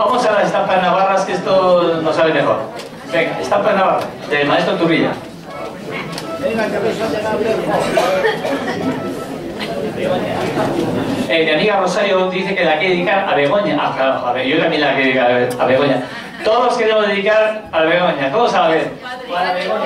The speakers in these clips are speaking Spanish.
Vamos a las estampas navarras, que esto nos sale mejor. Venga, estampas navarras, del maestro Turrilla. Venga, que me sale la Mi amiga Rosario dice que la quiere dedicar a Begoña. A ver, yo también la quiero dedicar a Begoña. Todos queremos dedicar a Begoña, todos a la vez. Para Begoña.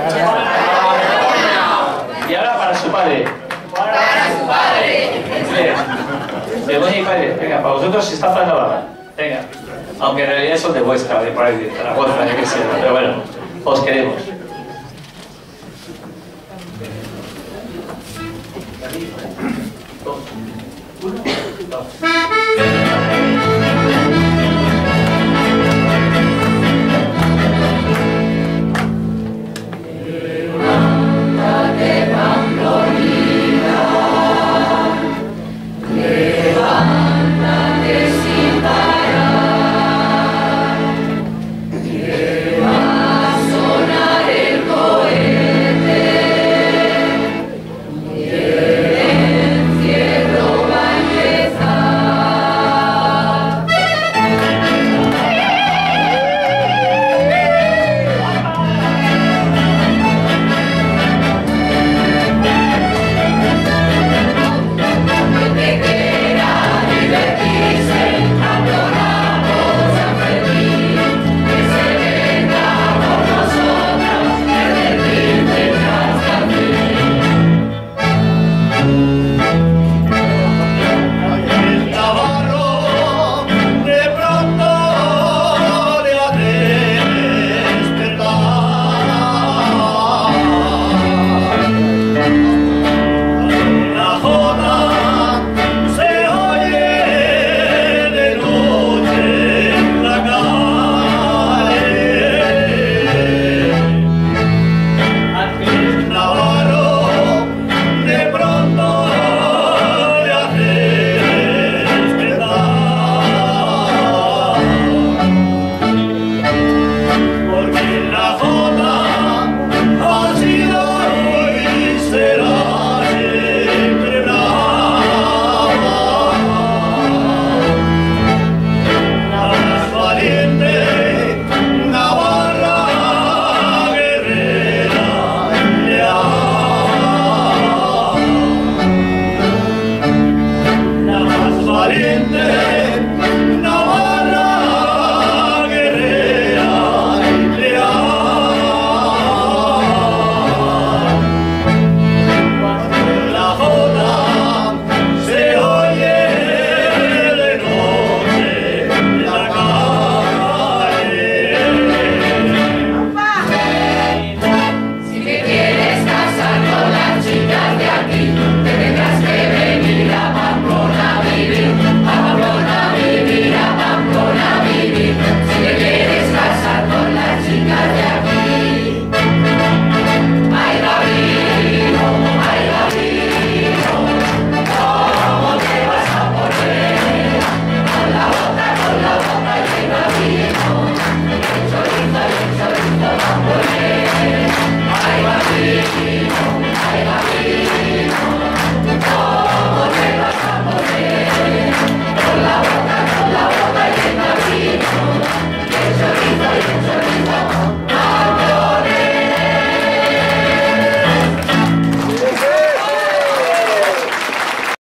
Y ahora para su padre. Para su padre. Begoña y padre. Venga, para vosotros estampas navarras. Venga. Aunque en realidad son de vuestra, de por ahí, de la vuestra, yo qué sé. Pero bueno, os queremos. Uno, dos.